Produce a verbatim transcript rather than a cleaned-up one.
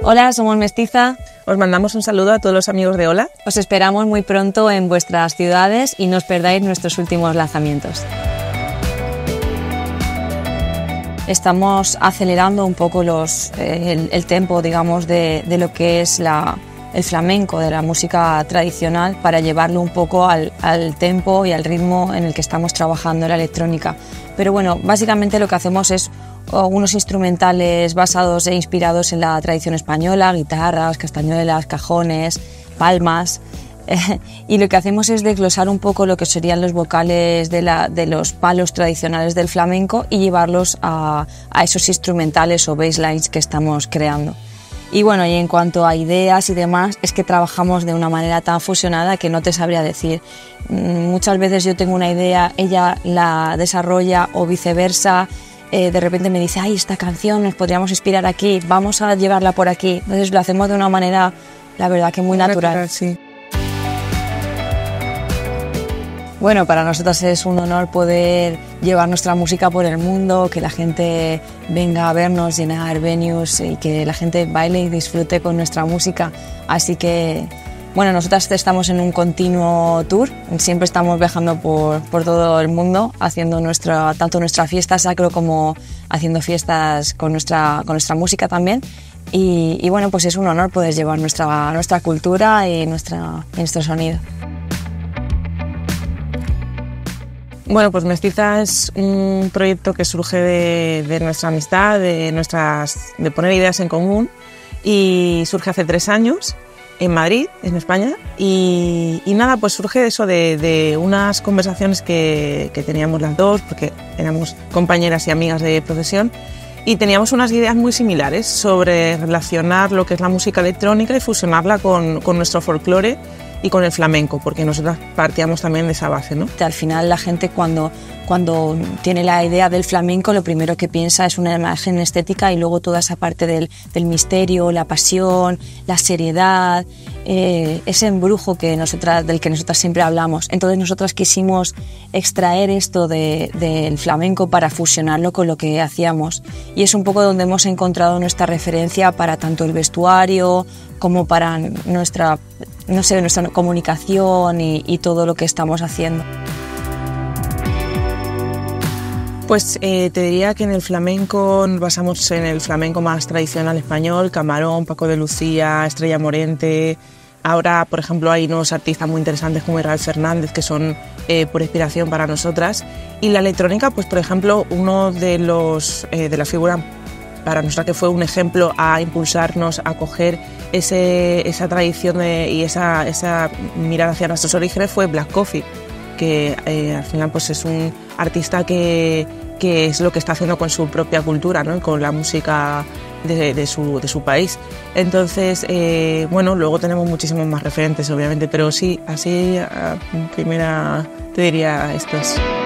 Hola, somos Mestiza. Os mandamos un saludo a todos los amigos de Hola. Os esperamos muy pronto en vuestras ciudades y no os perdáis nuestros últimos lanzamientos. Estamos acelerando un poco los, eh, el, el tempo, digamos, de, de lo que es la, el flamenco, de la música tradicional, para llevarlo un poco al, al tempo y al ritmo en el que estamos trabajando la electrónica. Pero bueno, básicamente lo que hacemos es unos instrumentales basados e inspirados en la tradición española, guitarras, castañuelas, cajones, palmas, eh, y lo que hacemos es desglosar un poco lo que serían los vocales de, la, de los palos tradicionales del flamenco y llevarlos a, a esos instrumentales o basslines que estamos creando. Y bueno, y en cuanto a ideas y demás, es que trabajamos de una manera tan fusionada que no te sabría decir. Muchas veces yo tengo una idea, ella la desarrolla o viceversa. Eh, de repente me dice, ay, esta canción nos podríamos inspirar aquí, vamos a llevarla por aquí. Entonces lo hacemos de una manera, la verdad, que muy natural. natural sí. Bueno, para nosotros es un honor poder llevar nuestra música por el mundo, que la gente venga a vernos, llenar venues y que la gente baile y disfrute con nuestra música. Así que, bueno, nosotras estamos en un continuo tour, siempre estamos viajando por, por todo el mundo, haciendo nuestra, tanto nuestra fiesta sacro como haciendo fiestas con nuestra, con nuestra música también. Y, y bueno, pues es un honor poder llevar nuestra, nuestra cultura y, nuestra, y nuestro sonido. Bueno, pues Mestiza es un proyecto que surge de, de nuestra amistad, de, nuestras, de poner ideas en común, y surge hace tres años en Madrid, en España, y, y nada, pues surge eso de, de unas conversaciones que, que teníamos las dos, porque éramos compañeras y amigas de profesión, y teníamos unas ideas muy similares sobre relacionar lo que es la música electrónica y fusionarla con, con nuestro folclore y con el flamenco, porque nosotras partíamos también de esa base, ¿no? Al final la gente cuando, cuando tiene la idea del flamenco lo primero que piensa es una imagen estética y luego toda esa parte del, del misterio, la pasión, la seriedad, eh, ese embrujo que nosotras, del que nosotras siempre hablamos. Entonces nosotras quisimos extraer esto de, del flamenco para fusionarlo con lo que hacíamos, y es un poco donde hemos encontrado nuestra referencia para tanto el vestuario como para nuestra, no sé, nuestra comunicación y, y todo lo que estamos haciendo. Pues eh, te diría que en el flamenco nos basamos en el flamenco más tradicional español, Camarón, Paco de Lucía, Estrella Morente. Ahora, por ejemplo, hay nuevos artistas muy interesantes como Israel Fernández, que son eh, por inspiración para nosotras. Y la electrónica, pues por ejemplo, uno de los eh, de las figuras para nosotros que fue un ejemplo a impulsarnos a coger ese, esa tradición de, y esa, esa mirada hacia nuestros orígenes fue Black Coffee, que eh, al final pues es un artista que, que es lo que está haciendo con su propia cultura, ¿no? Con la música de, de, su, de su país. Entonces, eh, bueno, luego tenemos muchísimos más referentes, obviamente, pero sí, así a primera te diría estos.